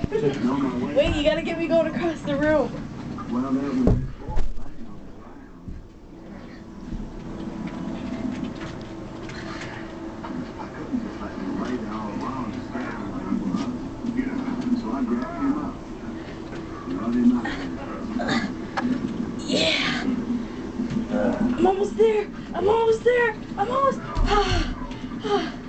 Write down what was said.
Wait, you gotta get me going across the room. Well, there was yeah! I'm almost there! I'm almost there! I'm almost...